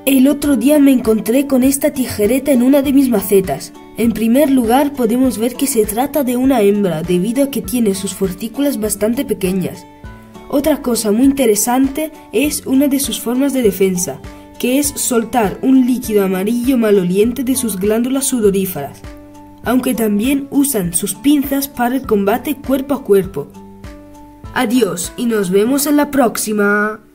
El otro día me encontré con esta tijereta en una de mis macetas. En primer lugar podemos ver que se trata de una hembra debido a que tiene sus fortículas bastante pequeñas. Otra cosa muy interesante es una de sus formas de defensa, que es soltar un líquido amarillo maloliente de sus glándulas sudoríparas, aunque también usan sus pinzas para el combate cuerpo a cuerpo. Adiós y nos vemos en la próxima.